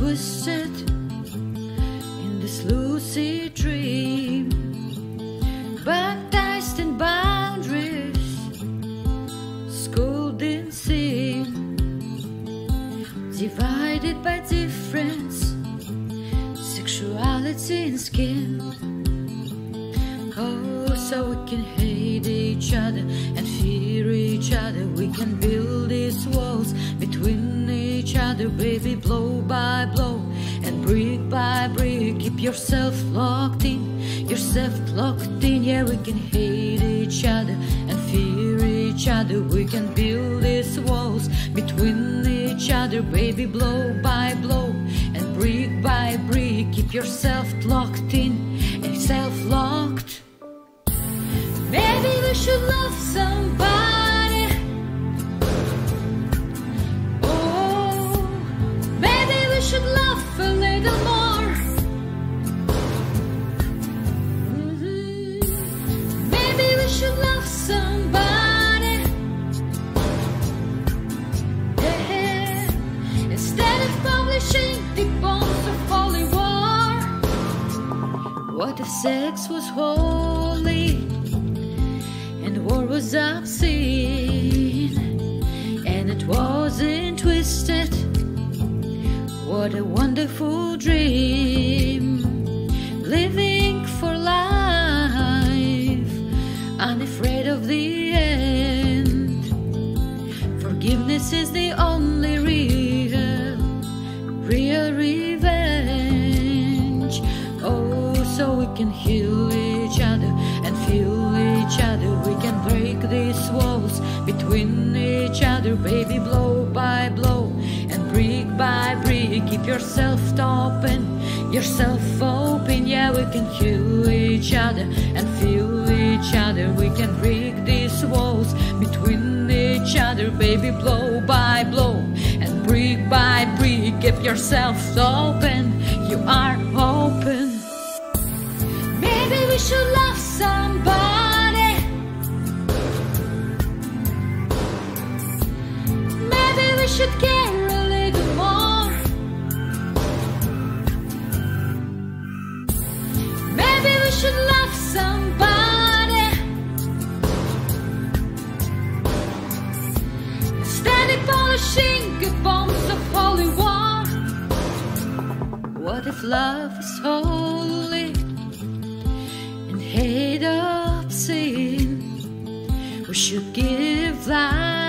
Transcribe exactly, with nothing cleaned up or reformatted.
twisted in this lucid dream, baptized in boundaries, schooled in sin, divided by difference, sexuality and skin. Oh, so we can hate each other and fear each other. We can build these walls between each other, baby, blow by blow and brick by brick. Keep yourself locked in, yourself locked in. Yeah, we can hate each other and fear each other. We can build these walls between each other, baby, blow by blow and brick by brick. Keep yourself locked in and self-locked. Maybe we should love somebody. Oh, maybe we should love a little more. Mm-hmm. Maybe we should love somebody. Yeah. Instead of publishing the bones of holy war. What if sex was holy and war was obscene, and it wasn't twisted? What a wonderful dream, living for life, unafraid of the end. Forgiveness is the only real, real revenge. Oh, so we can heal each other and feel each other. We can break these walls between each other, baby, blow by blow and brick by brick. Keep yourself open, yourself open. Yeah, we can heal each other and feel each other. We can break these walls between each other, baby, blow by blow and brick by brick. Keep yourself open, you are open. Maybe we should love somebody. Maybe we should care a little more. Maybe we should love somebody. Instead of polishing the bones of holy war. What if love is holy and hate obscene? We should give life